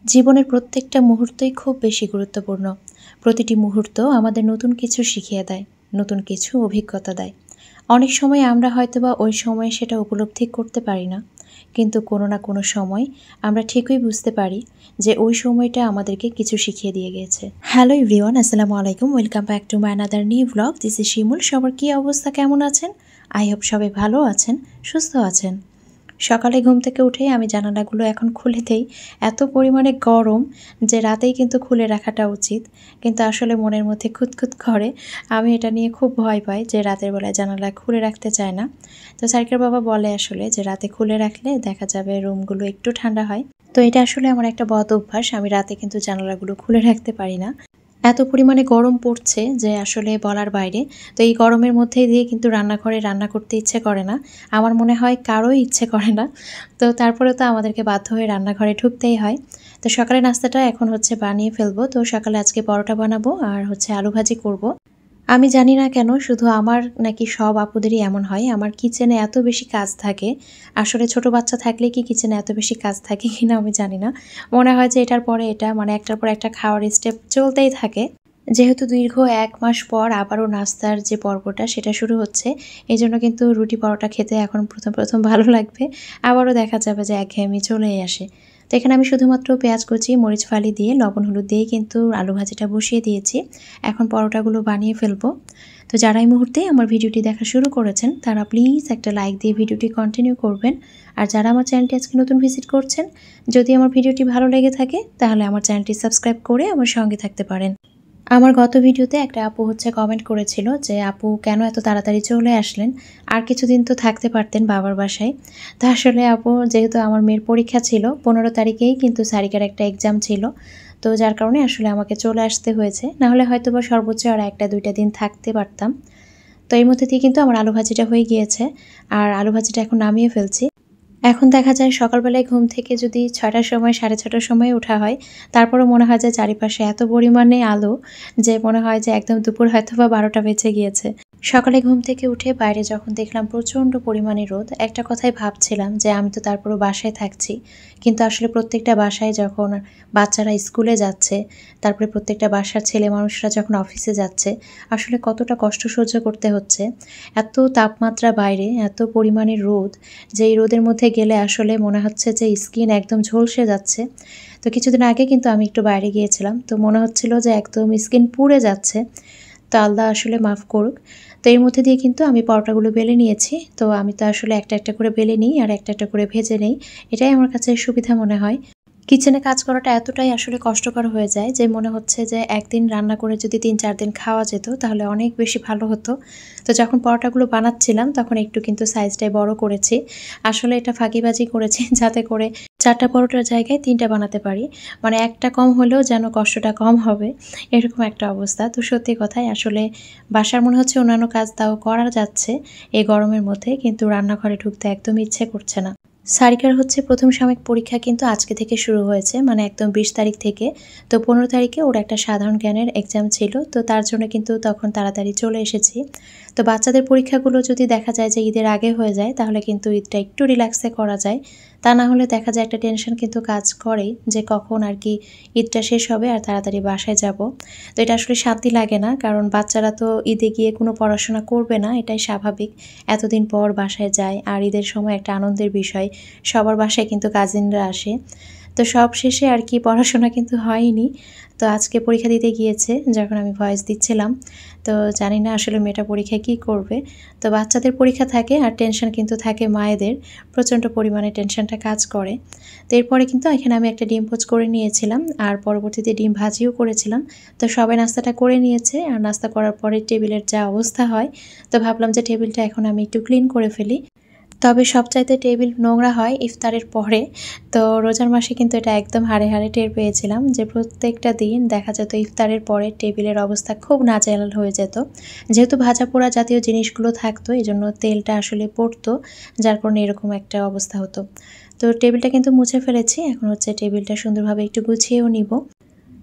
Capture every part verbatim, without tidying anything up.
জীবনের প্রত্যেকটা মুহূর্তই খুব বেশি গুরুত্বপূর্ণ। প্রতিটি মুহূর্ত আমাদের নতুন কিছু শিখিয়ে দেয়, নতুন কিছু অভিজ্ঞতা দেয়। অনেক সময় আমরা হয়তোবা ওই সময়ে সেটা উপলব্ধি করতে পারি না, কিন্তু কোনো না কোনো সময় আমরা ঠিকই বুঝতে পারি যে ওই সময়টা আমাদেরকে কিছু শিখিয়ে দিয়ে গিয়েছে। হ্যালো এভরিওয়ান, আসসালামু আলাইকুম, welcome back to my another new blog. This is Shimul. সবার কী অবস্থা, কেমন আছেন? আই হোপ সবাই ভালো আছেন, সুস্থ আছেন। সকালে ঘুম থেকে উঠেই আমি জানালাগুলো এখন খুলে দেই। এত পরিমাণে গরম যে রাতেই কিন্তু খুলে রাখাটা উচিত, কিন্তু আসলে মনের মধ্যে খুঁতখুত করে। আমি এটা নিয়ে খুব ভয় পাই যে রাতের বেলায় জানালা খুলে রাখতে চায় না। তো সার্কের বাবা বলে আসলে যে রাতে খুলে রাখলে দেখা যাবে রুমগুলো একটু ঠান্ডা হয়। তো এটা আসলে আমার একটা বদ অভ্যাস, আমি রাতে কিন্তু জানালাগুলো খুলে রাখতে পারি না। এত পরিমাণে গরম পড়ছে যে আসলে বলার বাইরে। তো এই গরমের মধ্যে দিয়ে কিন্তু রান্নাঘরে রান্না করতে ইচ্ছে করে না। আমার মনে হয় কারোই ইচ্ছে করে না। তো তারপরে তো আমাদেরকে বাধ্য হয়ে রান্নাঘরে ঢুকতেই হয়। তো সকালের নাস্তাটা এখন হচ্ছে বানিয়ে ফেলবো। তো সকালে আজকে পরোটা বানাবো আর হচ্ছে আলু ভাজি করব। আমি জানি না কেন শুধু আমার নাকি সব আপুদেরই এমন হয়, আমার কিচেনে এত বেশি কাজ থাকে। আসলে ছোট বাচ্চা থাকলে কি কিচেনে এত বেশি কাজ থাকে কিনা আমি জানি না। মনে হয় যে এটার পরে এটা, মানে একটার পর একটা খাওয়ার স্টেপ চলতেই থাকে। যেহেতু দীর্ঘ এক মাস পর আবারও নাস্তার যে পর্বটা সেটা শুরু হচ্ছে, এই জন্য কিন্তু রুটি পরোটা খেতে এখন প্রথম প্রথম ভালো লাগবে। আবারও দেখা যাবে যে একঘেয়েমি চলেই আসে। তো এখানে আমি শুধুমাত্র পেঁয়াজ কুচি, মরিচ ফালি দিয়ে লবণ হলুদ দিয়েই কিন্তু আলু ভাজিটা বসিয়ে দিয়েছি। এখন পরোটাগুলো বানিয়ে ফেলবো। তো যারা এই মুহূর্তে আমার ভিডিওটি দেখা শুরু করেছেন তারা প্লিজ একটা লাইক দিয়ে ভিডিওটি কন্টিনিউ করবেন। আর যারা আমার চ্যানেলটি আজকে নতুন ভিজিট করছেন, যদি আমার ভিডিওটি ভালো লেগে থাকে তাহলে আমার চ্যানেলটি সাবস্ক্রাইব করে আমার সঙ্গে থাকতে পারেন। আমার গত ভিডিওতে একটা আপু হচ্ছে কমেন্ট করেছিল যে আপু কেন এত তাড়াতাড়ি চলে আসলেন, আর কিছুদিন তো থাকতে পারতেন বাবার বাসায়। তো আসলে আপু, যেহেতু আমার মেয়ের পরীক্ষা ছিল পনেরো তারিখেই, কিন্তু সারিকার একটা এক্সাম ছিল, তো যার কারণে আসলে আমাকে চলে আসতে হয়েছে। নাহলে হয়তো বা সর্বোচ্চ আর একটা দুইটা দিন থাকতে পারতাম। তো এই মধ্যে দিয়ে কিন্তু আমার আলু ভাজিটা হয়ে গিয়েছে, আর আলু ভাজিটা এখন নামিয়ে ফেলছি। এখন দেখা যায় সকালবেলায় ঘুম থেকে যদি ছয়টার সময় সাড়ে ছটার সময় ওঠা হয়, তারপরও মনে হয় যে চারিপাশে এত পরিমাণে আলো যে মনে হয় যে একদম দুপুর হয়তো বা বারোটা বেজে গিয়েছে। সকালে ঘুম থেকে উঠে বাইরে যখন দেখলাম প্রচণ্ড পরিমাণে রোদ, একটা কথাই ভাবছিলাম যে আমি তো তারপরও বাসায় থাকছি, কিন্তু আসলে প্রত্যেকটা বাসায় যখন বাচ্চারা স্কুলে যাচ্ছে, তারপরে প্রত্যেকটা বাসার ছেলে মানুষরা যখন অফিসে যাচ্ছে, আসলে কতটা কষ্ট সহ্য করতে হচ্ছে। এত তাপমাত্রা বাইরে, এত পরিমাণে রোদ, যে এই রোদের মধ্যে গেলে আসলে মনে হচ্ছে যে স্কিন একদম ঝলসে যাচ্ছে। তো কিছুদিন আগে কিন্তু আমি একটু বাইরে গিয়েছিলাম, তো মনে হচ্ছিল যে একদম স্কিন পুড়ে যাচ্ছে। তো আল্লাহ আসলে মাফ করুক। তো এর মধ্যে দিয়ে কিন্তু আমি পরোটাগুলো বেলে নিয়েছি। তো আমি তো আসলে একটা একটা করে বেলে নিই আর একটা একটা করে ভেজে নেই, এটাই আমার কাছে সুবিধা মনে হয়। কিচেনে কাজ করাটা এতটাই আসলে কষ্টকর হয়ে যায় যে মনে হচ্ছে যে একদিন রান্না করে যদি তিন চার দিন খাওয়া যেত তাহলে অনেক বেশি ভালো হতো। তো যখন পরোটাগুলো বানাচ্ছিলাম তখন একটু কিন্তু সাইজটাই বড় করেছি। আসলে এটা ফাঁকিবাজি করেছি যাতে করে চারটা পরোটার জায়গায় তিনটা বানাতে পারি, মানে একটা কম হলেও যেন কষ্টটা কম হবে, এরকম একটা অবস্থা। তো সত্যি কথাই আসলে বাসার মনে হচ্ছে অন্যান্য কাজ তাও করা যাচ্ছে এই গরমের মধ্যে, কিন্তু রান্নাঘরে ঢুকতে একদম ইচ্ছে করছে না। সারিকার হচ্ছে প্রথম সাময়িক পরীক্ষা কিন্তু আজকে থেকে শুরু হয়েছে, মানে একদম বিশ তারিখ থেকে। তো পনেরো তারিখে ওর একটা সাধারণ জ্ঞানের এক্সাম ছিল, তো তার জন্য কিন্তু তখন তাড়াতাড়ি চলে এসেছি। তো বাচ্চাদের পরীক্ষাগুলো যদি দেখা যায় যে ঈদের আগে হয়ে যায় তাহলে কিন্তু ঈদটা একটু রিল্যাক্সে করা যায়। তা না হলে দেখা যায় একটা টেনশন কিন্তু কাজ করে যে কখন আর কি ঈদটা শেষ হবে আর তাড়াতাড়ি বাসায় যাব। তো এটা আসলে শান্তি লাগে না, কারণ বাচ্চারা তো ঈদে গিয়ে কোনো পড়াশোনা করবে না, এটাই স্বাভাবিক। এতদিন পর বাসায় যায় আর ঈদের সময় একটা আনন্দের বিষয়, সবার বাসায় কিন্তু কাজিনরা আসে। তো সব শেষে আর কি পড়াশোনা কিন্তু হয়নি। তো আজকে পরীক্ষা দিতে গিয়েছে যখন আমি ভয়েস দিচ্ছিলাম, তো জানি না আসলে মেয়েটা পরীক্ষায় কী করবে। তো বাচ্চাদের পরীক্ষা থাকে আর টেনশন কিন্তু থাকে মায়েদের, প্রচণ্ড পরিমাণে টেনশনটা কাজ করে। তো এরপরে কিন্তু এখানে আমি একটা ডিম পোচ করে নিয়েছিলাম আর পরবর্তীতে ডিম ভাজিও করেছিলাম। তো সবাই নাস্তাটা করে নিয়েছে আর নাস্তা করার পরে টেবিলের যা অবস্থা হয়, তো ভাবলাম যে টেবিলটা এখন আমি একটু ক্লিন করে ফেলি। তবে সবচাইতে টেবিল নোংরা হয় ইফতারের পরে। তো রোজার মাসে কিন্তু এটা একদম হাড়ে হাড়ে টের পেয়েছিলাম যে প্রত্যেকটা দিন দেখা যেত ইফতারের পরে টেবিলের অবস্থা খুব নাজেহাল হয়ে যেত। যেহেতু ভাজা পোড়া জাতীয় জিনিসগুলো থাকতো, এই জন্য তেলটা আসলে পড়তো, যার কারণে এরকম একটা অবস্থা হতো। তো টেবিলটা কিন্তু মুছে ফেলেছি, এখন হচ্ছে টেবিলটা সুন্দরভাবে একটু গুছিয়েও নিব।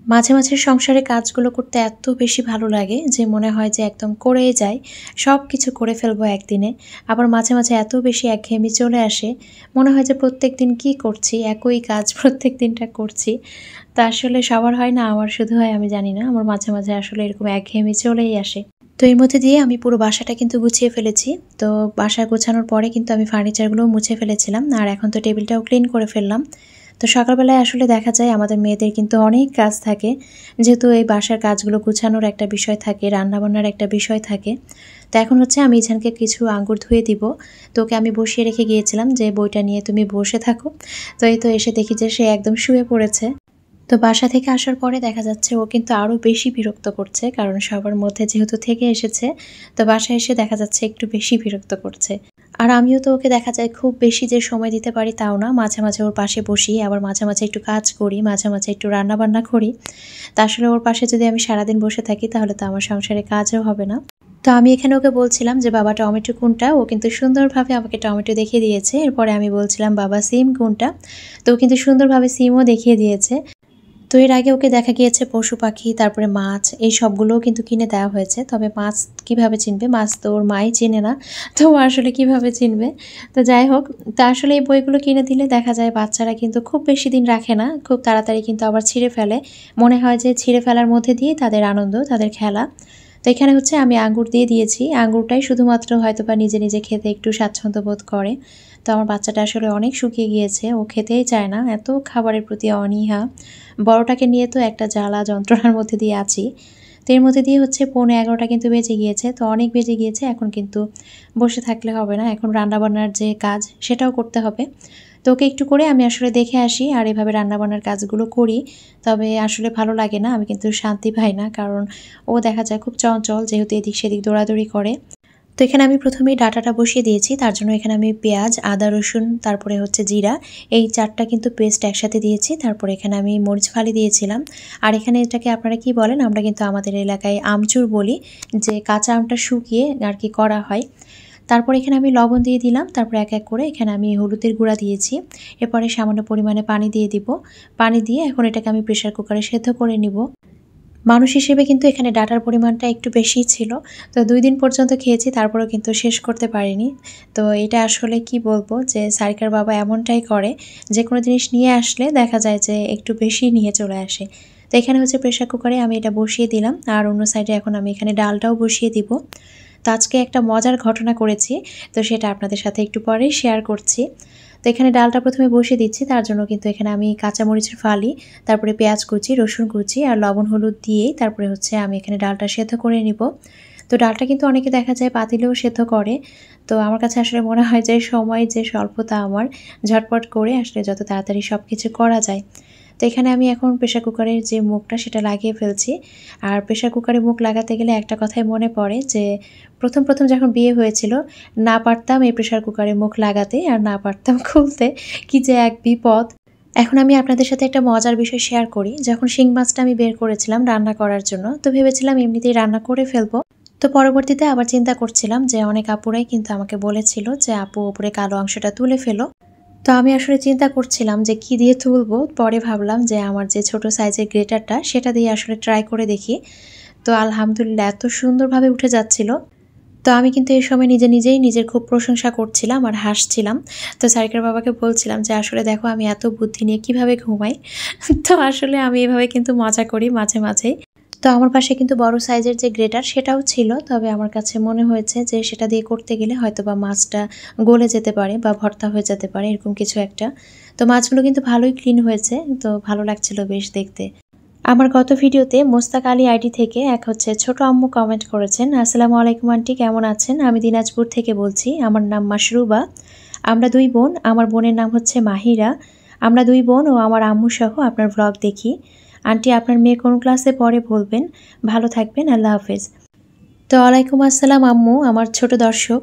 মাঝে মাঝে সংসারে কাজগুলো করতে এত বেশি ভালো লাগে যে মনে হয় যে একদম করেই যাই, সব কিছু করে ফেলবো একদিনে। আবার মাঝে মাঝে এত বেশি একঘেয়েমি চলে আসে, মনে হয় যে প্রত্যেক দিন কী করছি, একই কাজ প্রত্যেক দিনটা করছি। তা আসলে সবার হয় না, আমার শুধু হয় আমি জানি না। আমার মাঝে মাঝে আসলে এরকম একঘেয়েমি চলেই আসে। তো এর মধ্যে দিয়ে আমি পুরো বাসাটা কিন্তু গুছিয়ে ফেলেছি। তো বাসা গোছানোর পরে কিন্তু আমি ফার্নিচারগুলোও মুছে ফেলেছিলাম, আর এখন তো টেবিলটাও ক্লিন করে ফেললাম। তো সকালবেলায় আসলে দেখা যায় আমাদের মেয়েদের কিন্তু অনেক কাজ থাকে, যেহেতু এই বাসার কাজগুলো গুছানোর একটা বিষয় থাকে, রান্নাবান্নার একটা বিষয় থাকে। তো এখন হচ্ছে আমি ইছানকে কিছু আঙ্গুর ধুয়ে দিব। তো ওকে আমি বসিয়ে রেখে গিয়েছিলাম যে বইটা নিয়ে তুমি বসে থাকো। তো এই তো এসে দেখি যে সে একদম শুয়ে পড়েছে। তো বাসা থেকে আসার পরে দেখা যাচ্ছে ও কিন্তু আরও বেশি বিরক্ত করছে, কারণ সবার মধ্যে যেহেতু থেকে এসেছে, তো বাসায় এসে দেখা যাচ্ছে একটু বেশি বিরক্ত করছে। আর আমিও তো ওকে দেখা যায় খুব বেশি যে সময় দিতে পারি তাও না, মাঝে মাঝে ওর পাশে বসি, আবার মাঝে মাঝে একটু কাজ করি, মাঝে মাঝে একটু রান্নাবান্না করি। তা আসলে ওর পাশে যদি আমি সারাদিন বসে থাকি তাহলে তো আমার সংসারে কাজও হবে না। তো আমি এখানে ওকে বলছিলাম যে বাবা টমেটো কোনটা, ও কিন্তু সুন্দরভাবে আমাকে টমেটো দেখিয়ে দিয়েছে। এরপরে আমি বলছিলাম বাবা সিম কোনটা, তো ও কিন্তু সুন্দরভাবে সিমও দেখিয়ে দিয়েছে। তো এর আগে ওকে দেখা গিয়েছে পশু পাখি, তারপরে মাছ, এই সবগুলোও কিন্তু কিনে দেওয়া হয়েছে। তবে মাছ কিভাবে চিনবে, মাছ তো ওর মাই চেনে না, তো ও আসলে কিভাবে চিনবে। তো যাই হোক, তা আসলে এই বইগুলো কিনে দিলে দেখা যায় বাচ্চারা কিন্তু খুব বেশি দিন রাখে না, খুব তাড়াতাড়ি কিন্তু আবার ছিঁড়ে ফেলে। মনে হয় যে ছিঁড়ে ফেলার মধ্যে দিয়ে তাদের আনন্দ, তাদের খেলা। তো এখানে হচ্ছে আমি আঙ্গুর দিয়ে দিয়েছি, আঙ্গুরটাই শুধুমাত্র হয়তো বা নিজে নিজে খেতে একটু স্বাচ্ছন্দ্য বোধ করে। তো আমার বাচ্চাটা আসলে অনেক শুকিয়ে গিয়েছে, ও খেতেই চায় না, এত খাবারের প্রতি অনীহা। বড়টাকে নিয়ে তো একটা জ্বালা যন্ত্রণার মধ্যে দিয়ে আছি। তো এর মধ্যে দিয়ে হচ্ছে পৌনে এগারোটা কিন্তু বেজে গিয়েছে, তো অনেক বেজে গিয়েছে। এখন কিন্তু বসে থাকলে হবে না, এখন রান্নাবান্নার যে কাজ সেটাও করতে হবে। তো ওকে একটু করে আমি আসলে দেখে আসি আর এভাবে রান্নাবান্নার কাজগুলো করি। তবে আসলে ভালো লাগে না, আমি কিন্তু শান্তি পাই না, কারণ ও দেখা যায় খুব চঞ্চল, যেহেতু এদিক সেদিক দৌড়াদৌড়ি করে। তো এখানে আমি প্রথমেই ডাটাটা বসিয়ে দিয়েছি, তার জন্য এখানে আমি পেঁয়াজ, আদা, রসুন, তারপরে হচ্ছে জিরা, এই চারটা কিন্তু পেস্ট একসাথে দিয়েছি। তারপরে এখানে আমি মরিচ ফালি দিয়েছিলাম। আর এখানে এটাকে আপনারা কি বলেন, আমরা কিন্তু আমাদের এলাকায় আমচুর বলি, যে কাঁচা আমটা শুকিয়ে আর কি করা হয়। তারপর এখানে আমি লবণ দিয়ে দিলাম, তারপর এক এক করে এখানে আমি হলুদের গুঁড়া দিয়েছি। এরপরে সামান্য পরিমাণে পানি দিয়ে দিব। পানি দিয়ে এখন এটাকে আমি প্রেসার কুকারে সেদ্ধ করে নিব। মানুষ হিসেবে কিন্তু এখানে ডাটার পরিমাণটা একটু বেশিই ছিল। তো দুই দিন পর্যন্ত খেয়েছি, তারপরেও কিন্তু শেষ করতে পারিনি। তো এটা আসলে কি বলবো, যে সারিকার বাবা এমনটাই করে, যে কোনো জিনিস নিয়ে আসলে দেখা যায় যে একটু বেশি নিয়ে চলে আসে। তো এখানে হচ্ছে প্রেসার কুকারে আমি এটা বসিয়ে দিলাম, আর অন্য সাইডে এখন আমি এখানে ডালটাও বসিয়ে দিব। তো আজকে একটা মজার ঘটনা করেছি, তো সেটা আপনাদের সাথে একটু পরেই শেয়ার করছি। তো এখানে ডালটা প্রথমে বসিয়ে দিচ্ছি, তার জন্য কিন্তু এখানে আমি কাঁচামরিচের ফালি, তারপরে পেঁয়াজ কুচি, রসুন কুচি আর লবণ হলুদ দিয়েই তারপরে হচ্ছে আমি এখানে ডালটা সেদ্ধ করে নিব। তো ডালটা কিন্তু অনেকে দেখা যায় পাতিলেও সেদ্ধ করে। তো আমার কাছে আসলে মনে হয় যে সময় যে স্বল্পতা আমার, ঝটপট করে আসলে যত তাড়াতাড়ি সব কিছু করা যায়। তো এখানে আমি এখন প্রেসার কুকারের যে মুখটা সেটা লাগিয়ে ফেলছি। আর প্রেসার কুকারে মুখ লাগাতে গেলে একটা কথাই মনে পড়ে, যে প্রথম প্রথম যখন বিয়ে হয়েছিল না পারতাম এই প্রেসার কুকারে মুখ লাগাতে, আর না পারতাম খুলতে, কি যে এক বিপদ। এখন আমি আপনাদের সাথে একটা মজার বিষয় শেয়ার করি। যখন শিং মাছটা আমি বের করেছিলাম রান্না করার জন্য, তো ভেবেছিলাম এমনিতেই রান্না করে ফেলবো। তো পরবর্তীতে আবার চিন্তা করছিলাম যে অনেক আপুরাই কিন্তু আমাকে বলেছিল যে আপু উপরে কালো অংশটা তুলে ফেলো। তো আমি আসলে চিন্তা করছিলাম যে কি দিয়ে তুলবো, পরে ভাবলাম যে আমার যে ছোট সাইজের গ্রেটারটা সেটা দিয়ে আসলে ট্রাই করে দেখি। তো আলহামদুলিল্লাহ এত সুন্দরভাবে উঠে যাচ্ছিল। তো আমি কিন্তু এই সময় নিজে নিজেই নিজের খুব প্রশংসা করছিলাম আর হাসছিলাম। তো সারিকার বাবাকে বলছিলাম যে আসলে দেখো আমি এত বুদ্ধি নিয়ে কিভাবে ঘুমাই। তো আসলে আমি এভাবে কিন্তু মজা করি মাঝে মাঝেই। তো আমার পাশে কিন্তু বড় সাইজের যে গ্রেটার সেটাও ছিল, তবে আমার কাছে মনে হয়েছে যে সেটা দিয়ে করতে গেলে হয়তো বা মাছটা গলে যেতে পারে বা ভর্তা হয়ে যেতে পারে, এরকম কিছু একটা। তো মাছগুলো কিন্তু ভালোই ক্লিন হয়েছে, তো ভালো লাগছিল বেশ দেখতে। আমার গত ভিডিওতে মোস্তাক আলী আইডি থেকে এক হচ্ছে ছোট আম্মু কমেন্ট করেছেন, আসসালামু আলাইকুম আন্টি, কেমন আছেন? আমি দিনাজপুর থেকে বলছি, আমার নাম মাশরুবা। আমরা দুই বোন, আমার বোনের নাম হচ্ছে মাহিরা। আমরা দুই বোন ও আমার আম্মু সহ আপনার ব্লগ দেখি। আন্টি আপনার মেয়ে কোন ক্লাসে পড়ে বলবেন। ভালো থাকবেন, আল্লাহ হাফেজ। তো ওয়ালাইকুম আসসালাম আম্মু, আমার ছোট দর্শক।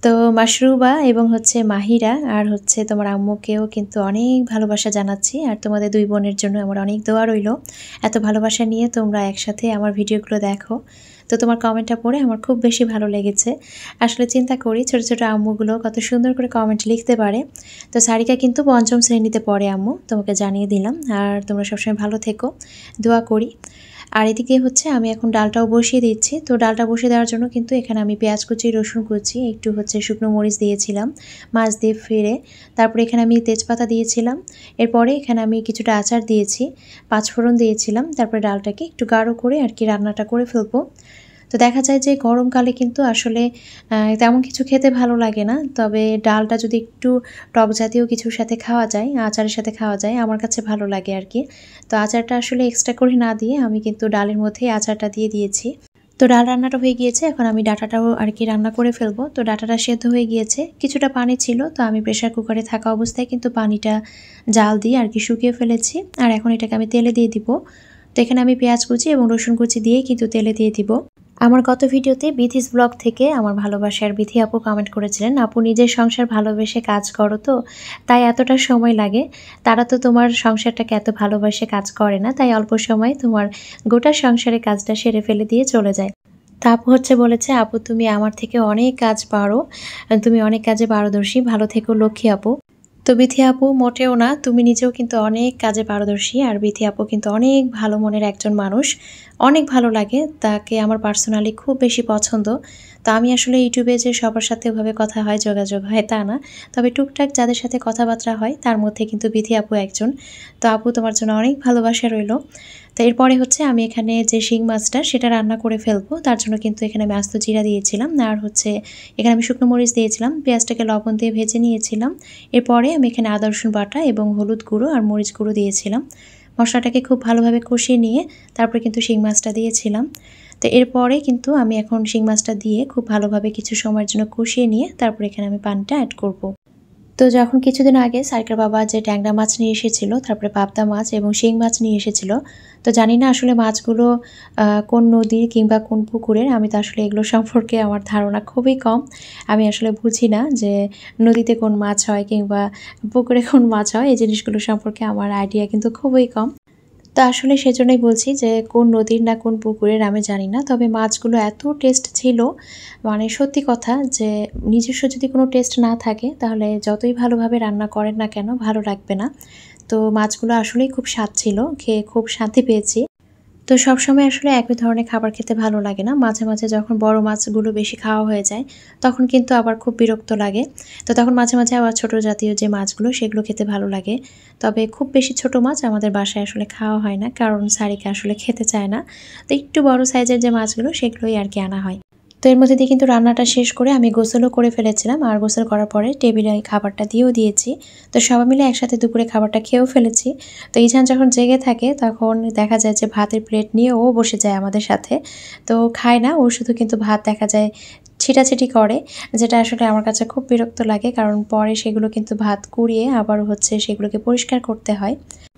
তো মাশরুবা এবং হচ্ছে মাহিরা আর হচ্ছে তোমার আম্মুকেও কিন্তু অনেক ভালোবাসা জানাচ্ছি, আর তোমাদের দুই বোনের জন্য আমার অনেক দোয়া রইল। এত ভালোবাসা নিয়ে তোমরা একসাথে আমার ভিডিওগুলো দেখো, তো তোমার কমেন্টটা পড়ে আমার খুব বেশি ভালো লেগেছে। আসলে চিন্তা করি ছোটো ছোটো আম্মুগুলো কত সুন্দর করে কমেন্ট লিখতে পারে। তো সারিকা কিন্তু পঞ্চম শ্রেণীতে পড়ে আম্মু, তোমাকে জানিয়ে দিলাম। আর তোমরা সবসময় ভালো থেকো, দোয়া করি। আর এদিকে হচ্ছে আমি এখন ডালটাও বসিয়ে দিচ্ছি। তো ডালটা বসিয়ে দেওয়ার জন্য কিন্তু এখানে আমি পেঁয়াজ কুচি, রসুন কুচি, একটু হচ্ছে শুকনো মরিচ দিয়েছিলাম মাছ দিয়ে ফিরে। তারপরে এখানে আমি তেজপাতা দিয়েছিলাম। এরপরে এখানে আমি কিছুটা আচার দিয়েছি, পাঁচফোড়ন দিয়েছিলাম। তারপরে ডালটাকে একটু গাঢ় করে আর কি রান্নাটা করে ফেলবো। তো দেখা যায় যে গরমকালে কিন্তু আসলে তেমন কিছু খেতে ভালো লাগে না, তবে ডালটা যদি একটু টক জাতীয় কিছুর সাথে খাওয়া যায়, আচারের সাথে খাওয়া যায়, আমার কাছে ভালো লাগে আর কি। তো আচারটা আসলে এক্সট্রা করে না দিয়ে আমি কিন্তু ডালের মধ্যেই আচারটা দিয়ে দিয়েছি। তো ডাল রান্নাটা হয়ে গিয়েছে, এখন আমি ডাটাটাও আর কি রান্না করে ফেলবো। তো ডাটাটা সেদ্ধ হয়ে গিয়েছে, কিছুটা পানি ছিল, তো আমি প্রেশার কুকারে থাকা অবস্থায় কিন্তু পানিটা জাল দিয়ে আর কি শুকিয়ে ফেলেছি। আর এখন এটাকে আমি তেলে দিয়ে দিব। তো এখানে আমি পেঁয়াজ কুচি এবং রসুন কুচি দিয়ে কিন্তু তেলে দিয়ে দিব। আমার গত ভিডিওতে বিথিস ব্লগ থেকে আমার ভালোবাসার বিথি আপু কমেন্ট করেছিলেন, আপু নিজের সংসার ভালোবেসে কাজ করো তো তাই এতটা সময় লাগে, তারা তো তোমার সংসারটাকে এত ভালোবেসে কাজ করে না, তাই অল্প সময় তোমার গোটা সংসারে কাজটা সেরে ফেলে দিয়ে চলে যায়। তা আপু হচ্ছে বলেছে, আপু তুমি আমার থেকে অনেক কাজ পারো, তুমি অনেক কাজে পারদর্শী, ভালো থেকো লক্ষ্মী আপু। তো বিথি আপু মোটেও না, তুমি নিজেও কিন্তু অনেক কাজে পারদর্শী, আর বিথি আপু কিন্তু অনেক ভালো মনের একজন মানুষ, অনেক ভালো লাগে তাকে, আমার পার্সোনালি খুব বেশি পছন্দ। তো আমি আসলে ইউটিউবে যে সবার সাথে ওভাবে কথা হয়, যোগাযোগ হয় তা না, তবে টুকটাক যাদের সাথে কথাবার্তা হয় তার মধ্যে কিন্তু বিথি আপু একজন। তো আপু তোমার জন্য অনেক ভালোবাসা রইল। তো এরপরে হচ্ছে আমি এখানে যে শিং মাছটা সেটা রান্না করে ফেলবো, তার জন্য কিন্তু এখানে আমি আস্ত জিরা দিয়েছিলাম, আর হচ্ছে এখানে আমি শুকনো মরিচ দিয়েছিলাম, পেঁয়াজটাকে লবণ দিয়ে ভেজে নিয়েছিলাম। এরপরে আমি এখানে আদা রসুন বাটা এবং হলুদ গুঁড়ো আর মরিচ গুঁড়ো দিয়েছিলাম। মশলাটাকে খুব ভালোভাবে কষিয়ে নিয়ে তারপরে কিন্তু শিং মাছটা দিয়েছিলাম। তো এরপরে কিন্তু আমি এখন শিং মাছটা দিয়ে খুব ভালোভাবে কিছু সময়ের জন্য কষিয়ে নিয়ে তারপর এখানে আমি পানিটা অ্যাড করব। তো যখন কিছুদিন আগে সাইকার বাবা যে ট্যাংরা মাছ নিয়ে এসেছিল, তারপরে পাবদা মাছ এবং শিং মাছ নিয়ে এসেছিল, তো জানি না আসলে মাছগুলো কোন নদীর কিংবা কোন পুকুরের, আমি তো আসলে এগুলো সম্পর্কে আমার ধারণা খুবই কম। আমি আসলে বুঝি না যে নদীতে কোন মাছ হয় কিংবা পুকুরে কোন মাছ হয়, এই জিনিসগুলো সম্পর্কে আমার আইডিয়া কিন্তু খুবই কম। তো আসলে সেজন্যই বলছি যে কোন নদীর না কোন পুকুরের আমি জানি না, তবে মাছগুলো এত টেস্ট ছিল, মানে সত্যি কথা যে নিজস্ব যদি কোনো টেস্ট না থাকে তাহলে যতই ভালোভাবে রান্না করেন না কেন ভালো লাগবে না। তো মাছগুলো আসলেই খুব স্বাদ ছিল, খেয়ে খুব শান্তি পেয়েছি। তো সবসময় আসলে একই ধরনের খাবার খেতে ভালো লাগে না, মাঝে মাঝে যখন বড় মাছগুলো বেশি খাওয়া হয়ে যায় তখন কিন্তু আবার খুব বিরক্ত লাগে। তো তখন মাঝে মাঝে আবার ছোট জাতীয় যে মাছগুলো সেগুলো খেতে ভালো লাগে। তবে খুব বেশি ছোট মাছ আমাদের বাসায় আসলে খাওয়া হয় না, কারণ সারিকা আসলে খেতে চায় না। তো একটু বড় সাইজের যে মাছগুলো সেগুলোই আর কি আনা হয়। তো এর মধ্যে দিয়ে কিন্তু রান্নাটা শেষ করে আমি গোসলও করে ফেলেছিলাম, আর গোসল করার পরে টেবিলে খাবারটা দিয়েও দিয়েছি। তো সবাই মিলে একসাথে দুপুরে খাবারটা খেয়েও ফেলেছি। তো ইজান যখন জেগে থাকে তখন দেখা যায় যে ভাতের প্লেট নিয়ে ও বসে যায় আমাদের সাথে, তো খায় না, ও শুধু কিন্তু ভাত দেখা যায় ছিটাছিটি করে, যেটা আসলে আমার কাছে খুব বিরক্ত লাগে, কারণ পরে সেগুলো কিন্তু ভাত কুড়িয়ে আবার হচ্ছে সেগুলোকে পরিষ্কার করতে হয়।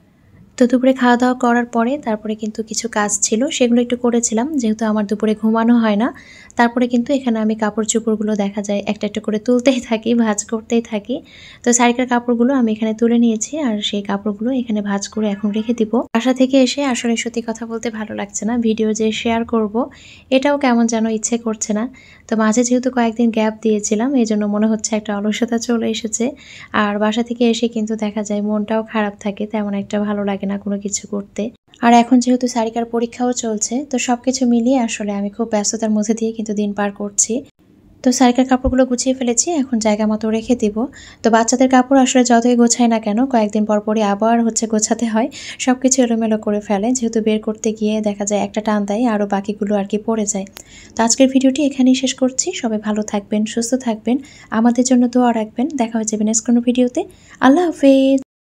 তো দুপুরে খাওয়া দাওয়া করার পরে তারপরে কিন্তু কিছু কাজ ছিল, সেগুলো একটু করেছিলাম, যেহেতু আমার দুপুরে ঘুমানো হয় না। তারপরে কিন্তু এখানে আমি কাপড় চোপড়গুলো দেখা যায় একটা একটা করে তুলতেই থাকি, ভাঁজ করতেই থাকি। তো সারিকার কাপড়গুলো আমি এখানে তুলে নিয়েছি, আর সেই কাপড়গুলো এখানে ভাঁজ করে এখন রেখে দিব। বাসা থেকে এসে আসলে সত্যি কথা বলতে ভালো লাগছে না, ভিডিও যে শেয়ার করব এটাও কেমন যেন ইচ্ছে করছে না। তো মাঝে যেহেতু কয়েকদিন গ্যাপ দিয়েছিলাম, এই জন্য মনে হচ্ছে একটা অলসতা চলে এসেছে। আর বাসা থেকে এসে কিন্তু দেখা যায় মনটাও খারাপ থাকে, তেমন একটা ভালো লাগে না কোনো কিছু করতে। আর এখন যেহেতু সারিকার পরীক্ষাও চলছে, তো সবকিছু মিলিয়ে আসলে আমি খুব ব্যস্ততার মধ্যে দিয়ে কিন্তু দিন পার করছি। তো সারিকার কাপড়গুলো গুছিয়ে ফেলেছি, এখন জায়গা মতো রেখে দিব। তো বাচ্চাদের কাপড় আসলে যতই গোছায় না কেন কয়েকদিন পর পরই আবার হচ্ছে গোছাতে হয়, সব কিছু এলোমেলো করে ফেলে, যেহেতু বের করতে গিয়ে দেখা যায় একটা টান দেয় আরও বাকিগুলো আর কি পড়ে যায়। তো আজকের ভিডিওটি এখানেই শেষ করছি, সবাই ভালো থাকবেন, সুস্থ থাকবেন, আমাদের জন্য দোয়া রাখবেন। দেখা হয়ে যাবে নেক্সট কোনো ভিডিওতে। আল্লাহ হাফেজ।